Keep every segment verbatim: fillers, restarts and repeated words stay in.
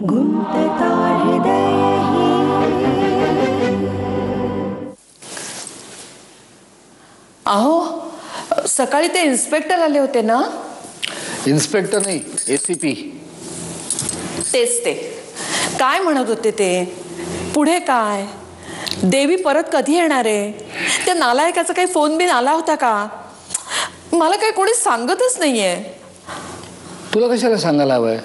गुंतता हृदय अहो सकाळी ते इन्स्पेक्टर आले होते ना? इन्स्पेक्टर नाही, एसीपी. तेच ते. काय म्हणत होते ते? पुढे काय? देवी परत कधी येणार आहे? त्या नालायकाचा काही फोन बिन आला होता का? मला काही कोणी सांगतच नाहीये. तुला कशाला सांगायला हवंय?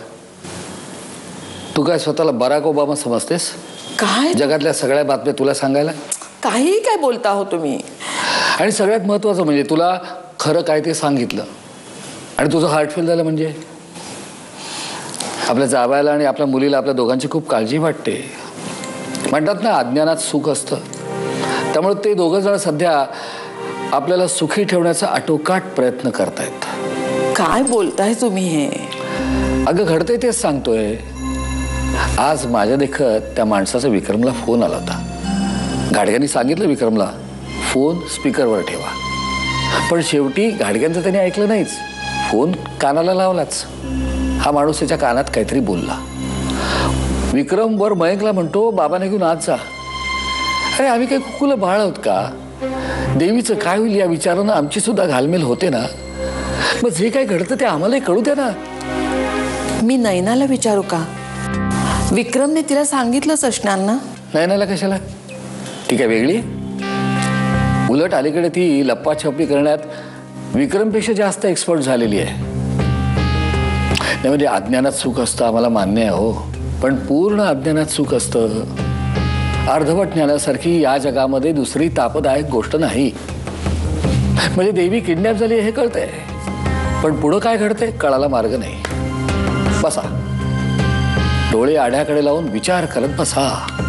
तू काय स्वतःला बराक ओबामा समजतेस? काय जगातल्या सगळ्या बातम्या तुला सांगायला? काही काय बोलता हो तुम्ही? आणि सगळ्यात महत्त्वाचं म्हणजे तुला खरं काय ते सांगितलं आणि तुझं हार्ट फेल झालं. म्हणजे आपल्या जावयाला आणि आपल्या मुलीला आपल्या दोघांची खूप काळजी वाटते. म्हणतात ना, अज्ञानात सुख असतं. त्यामुळे ते दोघं जण सध्या आपल्याला सुखी ठेवण्याचा आटोकाट प्रयत्न करतायत. काय बोलताय तुम्ही हे? अगं घडतंय तेच सांगतोय. आज माझ्या देखत त्या माणसाचा विक्रमला फोन आला होता. गाडग्यांनी सांगितलं विक्रमला फोन स्पीकरवर ठेवा, पण शेवटी गाडग्यांचं त्याने ऐकलं नाहीच. फोन कानाला लावलाच. हा माणूस त्याच्या कानात काहीतरी बोलला. विक्रम वर मयंकला म्हणतो, बाबाने घेऊन आज जा. अरे आम्ही काही कुकुलं बाळ आहोत का? देवीचं काय होईल या विचारानं आमची सुद्धा घालमेल होते ना. मग जे काय घडतं ते आम्हालाही कळू द्या ना. मी नैनाला विचारू का? विक्रमने तिला सांगितलंच असणार ना. नैनाला कशाला? ती काय वेगळी? उलट अलीकडे ती लप्पाछपी करण्यात विक्रमपेक्षा जास्त एक्सपर्ट झालेली आहे. म्हणजे अज्ञानात सुख असतं आम्हाला मान्य आहे हो, पण पूर्ण अज्ञानात सुख असतं. अर्धवट ज्ञानासारखी या जगामध्ये दुसरी तापदायक गोष्ट नाही. म्हणजे देवी किडनॅप झाली हे कळतंय, पण पुढं काय घडतंय कळायला मार्ग नाही. बसा, डोळे आड्याकडे लावून विचार करत बसा.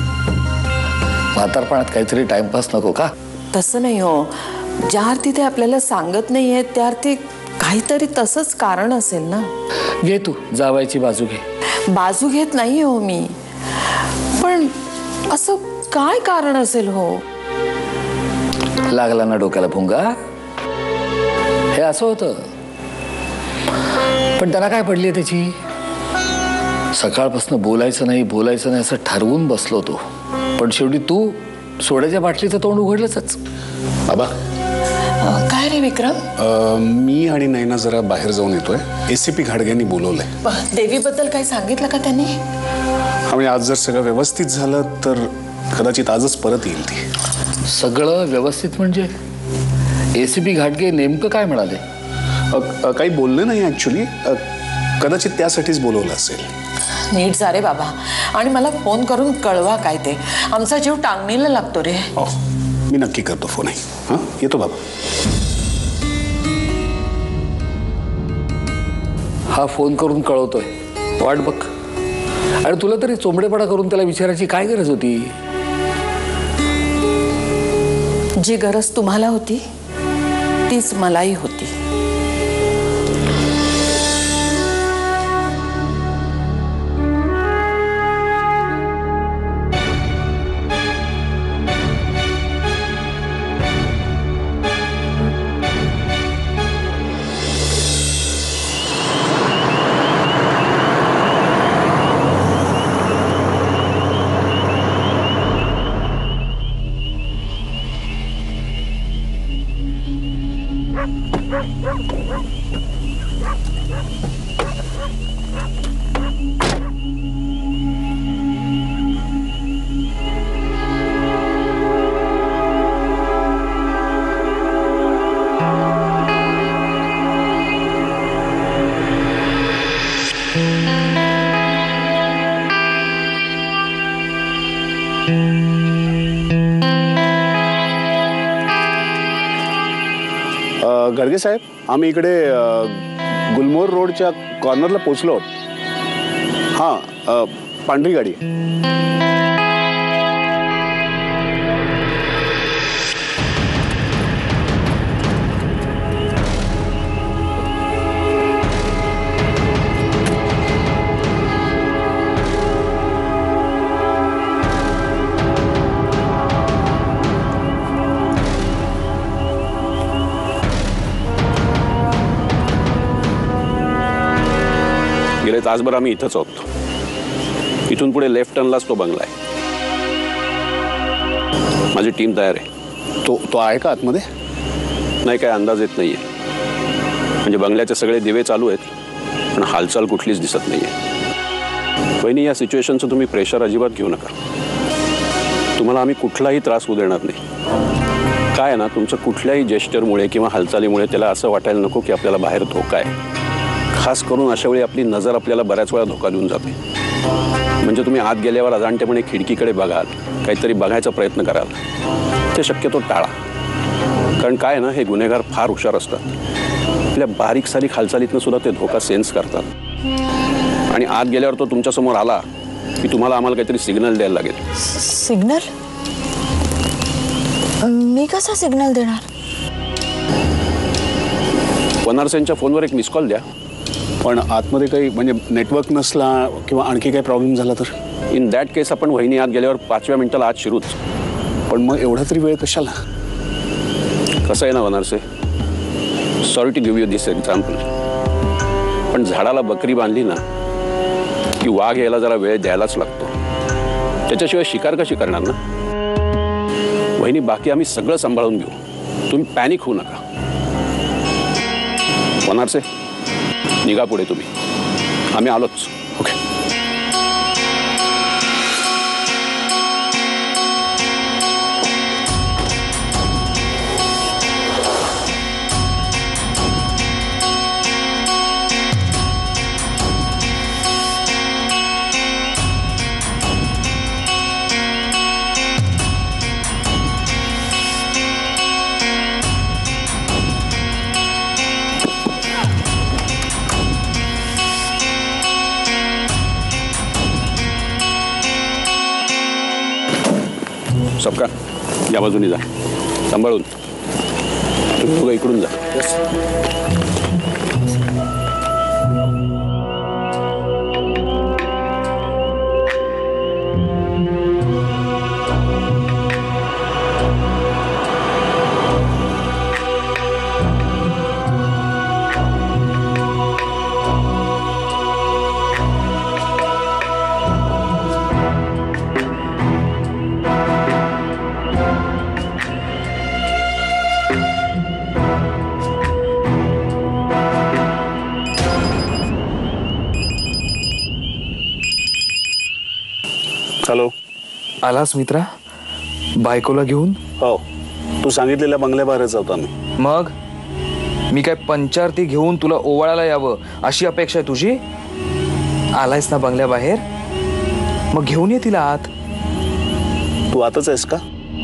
म्हातारपणात काहीतरी टाइमपास नको का? तसं नाही हो. ज्या अर्थी ते आपल्याला सांगत नाहीये त्या अर्थी काहीतरी तसंच कारण असेल ना. घे तू जावायची बाजू घे. बाजू घेत नाही हो मी, पण असं काय कारण असेल हो? लागला ना डोक्याला भुंगा? हे असं होतं, पण त्याला काय पडली त्याची? सकाळपासून बोलायचं नाही बोलायचं नाही असं ठरवून बसलो तो, पण शेवटी तू सोड्याच्या बाटलीचं तोंड उघडलंच. बाबा काय रे विक्रम? मी आणि नैना जरा बाहेर जाऊन येतोय. एसीपी घाडग्यांनी बोलवलंय. देवीबद्दल काही सांगितलं का त्यांनी? आणि आज जर सगळं व्यवस्थित झालं तर कदाचित आजच परत येईल ती. सगळं व्यवस्थित म्हणजे एसीपी घाटगे नेमकं काय म्हणाले? काही बोलले नाही ऍक्च्युली. कदाचित त्यासाठीच बोलवलं असेल. नीट जा रे बाबा, आणि मला फोन करून कळवा काय ते. आमचा जीव टांगणीला लागतो रे. हो, मी नक्की करतो फोन. आहे हां, येतो बाबा. हा फोन करून कळवतोय, वाट बघ. आणि तुला तरी चोंबडेपणा करून त्याला विचारायची काय गरज होती? जी गरज तुम्हाला होती तीच मलाही होती. घडगे साहेब, आम्ही इकडे गुलमोहर रोडच्या कॉर्नरला पोचलो आहोत. हां, पांढरी गाडी. गेले तासभर आम्ही इथंच आहोत. इथून पुढे लेफ्ट टर्नलाच तो बंगला आहे. माझी टीम तयार आहे. तो तो आहे का आतमध्ये? नाही, काय अंदाज येत नाहीये. म्हणजे बंगल्याचे सगळे दिवे चालू आहेत, पण हालचाल कुठलीच दिसत नाहीये. वहिनी, या सिच्युएशनचं तुम्ही प्रेशर अजिबात घेऊ नका. तुम्हाला आम्ही कुठलाही त्रास होऊ देणार नाही. काय ना, तुमचं कुठल्याही जेस्चरमुळे किंवा हालचालीमुळे त्याला असं वाटायला नको की आपल्याला बाहेर धोका आहे. खास करून अशा वेळी आपली नजर आपल्याला बऱ्याच वेळा धोका देऊन जाते. म्हणजे तुम्ही आत गेल्यावर अजाणतेपणे खिडकीकडे बघाल, काहीतरी बघायचा प्रयत्न कराल, ते शक्यतो टाळा. कारण काय ना, हे गुन्हेगार फार हुशार असतात. आपल्या बारीक सारीक हालचालीतनं सुद्धा ते धोका सेन्स करतात. आणि आत गेल्यावर तो तुमच्यासमोर आला की तुम्हाला आम्हाला काहीतरी सिग्नल द्यायला लागेल. सिग्नल? मी कसा सिग्नल देणार? वनारसेनच्या फोनवर एक मिस कॉल द्या. पण आतमध्ये काही म्हणजे नेटवर्क नसला किंवा आणखी काही प्रॉब्लेम झाला तर? इन दॅट केस आपण वहिनी आत गेल्यावर पाचव्या मिनिटाला आत शिरूच. पण मग एवढा तरी वेळ कशाला? कसं आहे ना Vanarase, sorry to give you this example, पण झाडाला बकरी बांधली ना की वाघ यायला जरा वेळ द्यायलाच लागतो. त्याच्याशिवाय शिकार कशी करणार ना. वहिनी, बाकी आम्ही सगळं सांभाळून घेऊ. तुम्ही पॅनिक होऊ नका. वनारसे, निघा पुढे तुम्ही. आम्ही आलोच. ओके. सबका या बाजूनी जा, सांभाळून. तुम्ही दोघं इकडून जा. हॅलो. आलास मित्रा बायकोला घेऊन? हो, तू सांगितलेल्या बंगल्याबाहेरच होता मी. मग मी काय पंचारती घेऊन तुला ओवाळायला यावं अशी अपेक्षा आहे तुझी? आलायस ना बंगल्याबाहेर, मग घेऊन ये तिला आत. तू आतच आहेस का?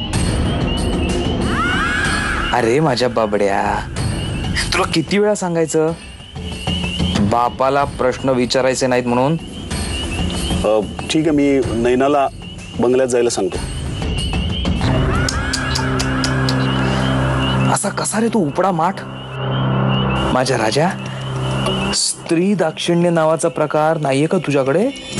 अरे माझ्या बाबड्या, तुला किती वेळा सांगायचं बापाला प्रश्न विचारायचे नाहीत म्हणून? ठीक आहे, मी नैनाला बंगल्यात जायला सांगतो. असा कसा रे तू उपडा माठ? माझ्या राजा, स्त्री दाक्षिण्य नावाचा प्रकार नाहीये का तुझ्याकडे?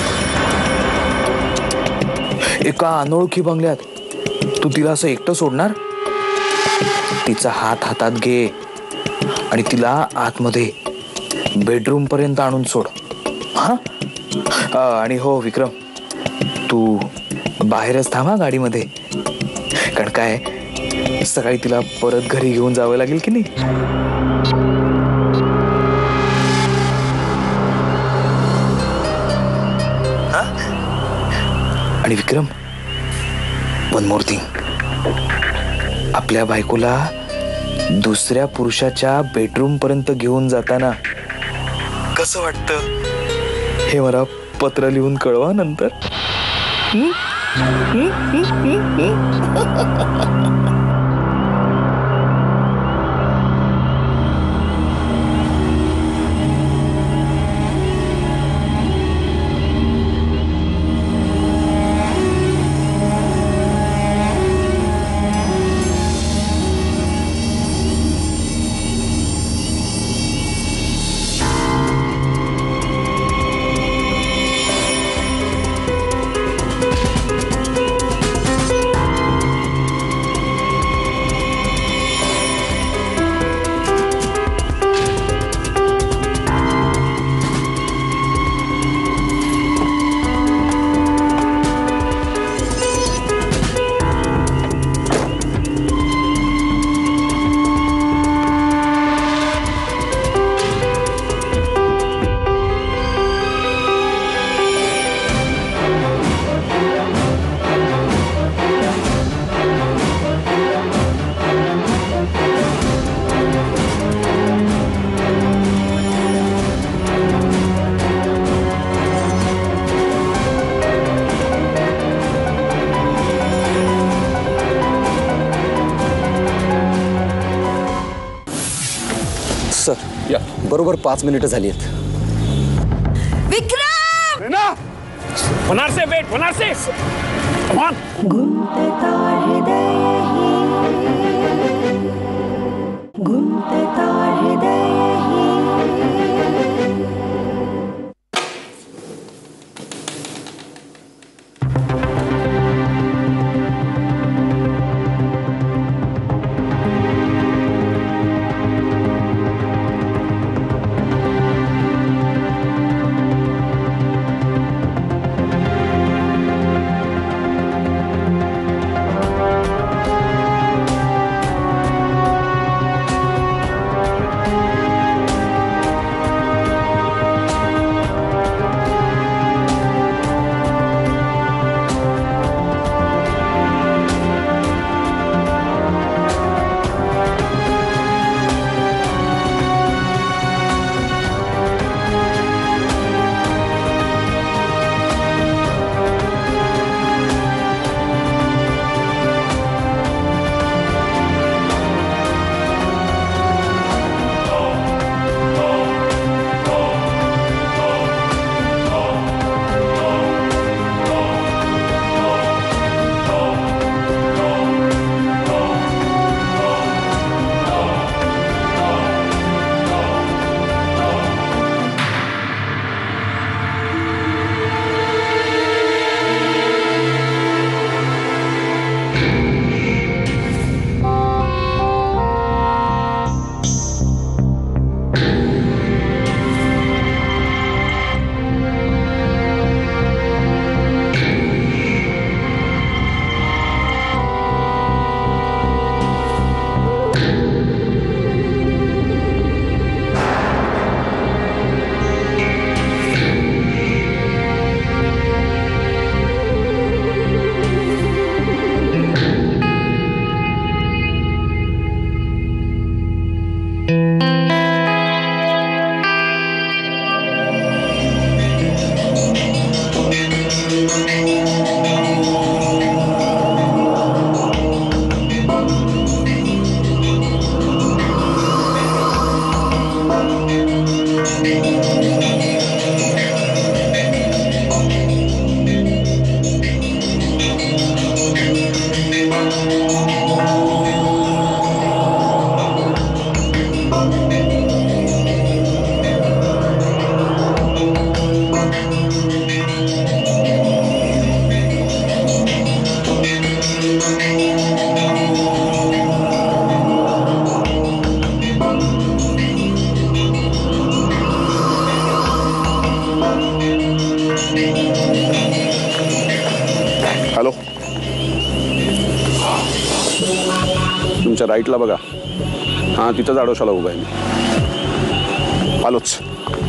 एका अनोळखी बंगल्यात तू तिला असं एकटं सोडणार? तिचा हात हातात घे आणि तिला आतमध्ये बेडरूम पर्यंत आणून सोड. हा, आणि हो विक्रम, तू बाहेरच थांबा गाडीमध्ये. कारण काय, सकाळी तिला परत घरी घेऊन जावं लागेल की नाही. आणि विक्रम, वन मोर थिंग, आपल्या बायकोला दुसऱ्या पुरुषाच्या बेडरूम पर्यंत घेऊन जाताना कसं वाटतं हे मला पत्र लिहून कळवा नंतर. बरोबर पाच मिनिटं झाली आहेत. विक्रम! होणार से वेट होणार से कम ऑन. गुंतता हृदय गुंतता हृदय हॅलो, तुमच्या राईटला बघा. हां, तिथंच आडोशाला उभा आहे मी. आलोच.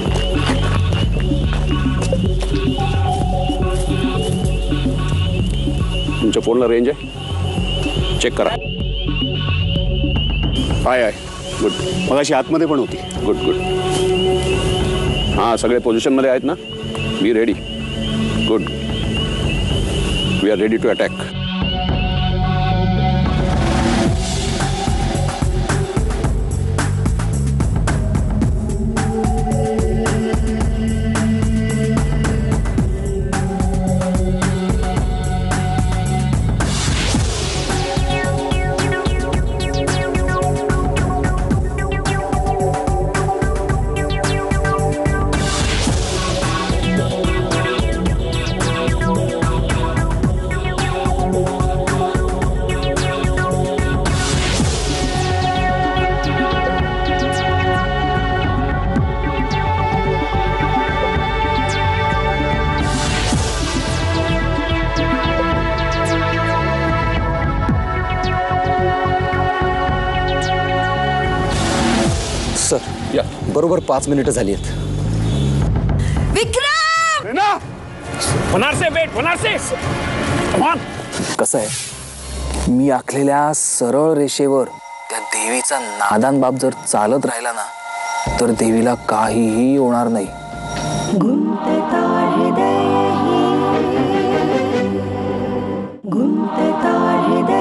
तुमच्या फोनला रेंज आहे? चेक करा. आहे आहे. गुड. मगाशी आतमध्ये पण होती. Good good. हां, सगळे पोझिशनमध्ये आहेत ना? Be ready. Good. We are ready to attack. Sir, या. बरोबर पाच मिनिटं झाली आहेत. विक्रम! होणार से वेट होणार से कम ऑन. कसं आहे, मी आखलेल्या सरळ रेषेवर त्या देवीचा नादान बाप जर चालत राहिला ना, तर देवीला काहीही होणार नाही. गुंतता हृदय गुंतता हृदय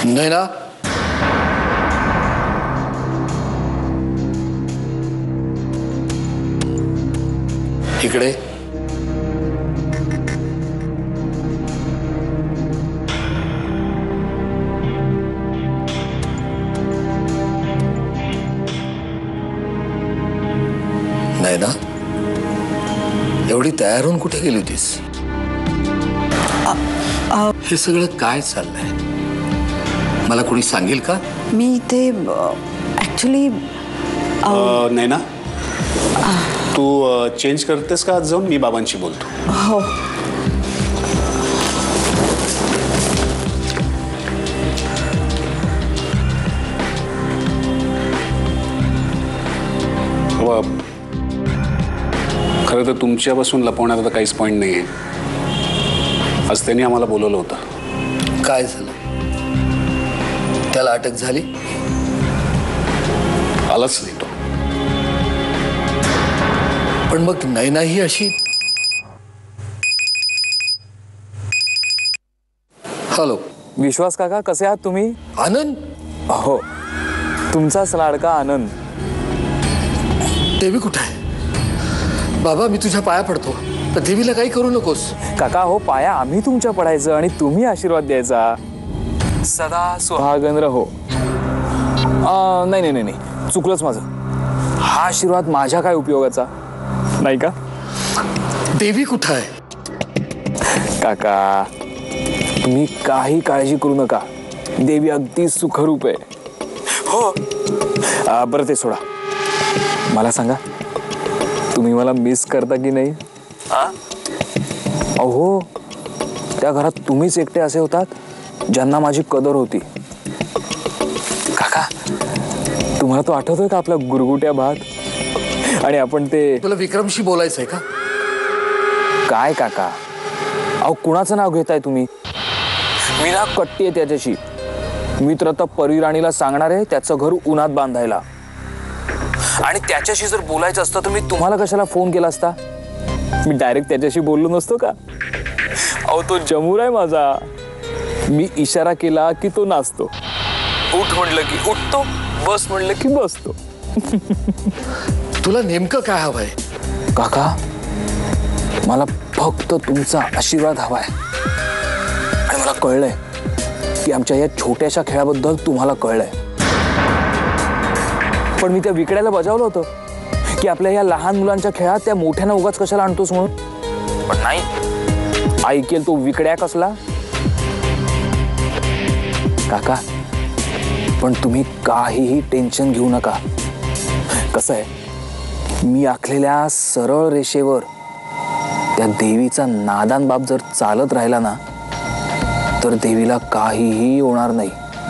नैना, इकडे. नैना, एवढी तयार होऊन कुठे गेली होतीस? हे सगळं काय चाललंय मला कोणी सांगेल का? मी ते ऍक्च्युली नैना, तू चेंज करतेस का? आज जाऊन मी बाबांशी बोलतो. हो. खरं तर तुमच्यापासून लपवण्यात आता काहीच पॉईंट नाही आहे. आज त्यांनी आम्हाला बोलवलं होतं. काय झालं? त्याला अटक झाली? आलाच नाही तो. पण मग नैना ही अशी. हॅलो विश्वास काका, कसे आहात तुम्ही? आनंद. हो, तुमचाच लाडका आनंद. देवी कुठे आहे? बाबा, मी तुझ्या पाया पडतो, तर देवीला काही करू नकोस. काका हो, पाया आम्ही तुमच्या पडायचं आणि तुम्ही आशीर्वाद द्यायचा. सदा सुहागन रहो. आ, नाही नाही नाही, चुकलंच माझं. हा आशीर्वाद माझ्या काय उपयोगाचा नाही का? देवी कुठे आहे? काका, तुम्ही काही काळजी करू नका. देवी अगदी सुखरूप आहे. हो, आ, बरं ते सोडा. मला सांगा, तुम्ही मला मिस करता की नाही? अहो, त्या घरात तुम्हीच एकटे असे होतात ज्यांना माझी कदर होती. काका, तुम्हाला तो आठवतोय का आपला गुरगुट्या भात? आणि आपण ते. तुला विक्रमशी बोलायचंय का? काय काका, अहो कुणाचं नाव घेताय तुम्ही? मी ना कट्टी आहे त्याच्याशी. मित्र तर परिराणीला सांगणार आहे त्याचं घर उन्हात बांधायला. आणि त्याच्याशी जर बोलायचं असतं तर मी तुम्हाला कशाला फोन केला असता? मी डायरेक्ट त्याच्याशी बोललो नसतो का? अहो, तो जमूर आहे माझा. मी इशारा केला की तो नाचतो, उठ म्हणलं की उठतो, बस म्हणलं की बसतो. तुला नेमकं काय हवंय? काका, मला फक्त तुमचा आशीर्वाद हवाय. आणि मला कळलंय की आमच्या या छोट्याशा खेळाबद्दल तुम्हाला कळलंय. पण मी त्या विकड्याला बजावलं होतं की आपल्या या लहान मुलांच्या खेळात त्या मोठ्यानं उगाच कशाला आणतोस म्हणून. पण नाही, ऐकेल तो विकड्या कसला. काका, पण तुम्ही काहीही टेन्शन घेऊ नका. कसं आहे, मी आखलेल्या सरळ रेषेवर त्या देवीचा नादान बाप जर चालत राहिला ना, तर देवीला काहीही होणार नाही.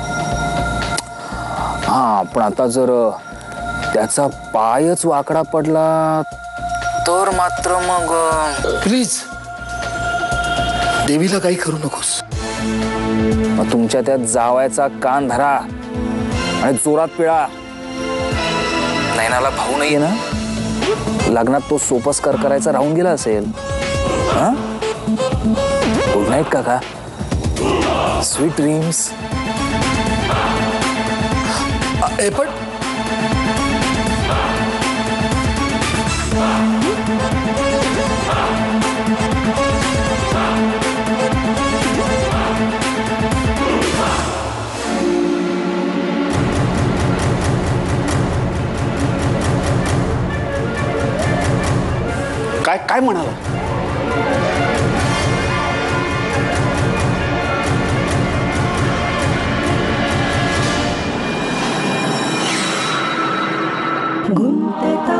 हा, पण आता जर त्याचा पायच वाकडा पडला तर मात्र मग. प्लीज, देवीला काही करू नकोस. मग तुमच्या त्या जावायचा कान धरा आणि जोरात पिळा. नैनाला भाऊ नाहीये ना? लग्नात तो सोपस्कार करायचा राहून गेला असेल. हा, गुड नाईट काका. Sweet dreams. ए पण काय काय म्हणाला? गुंतता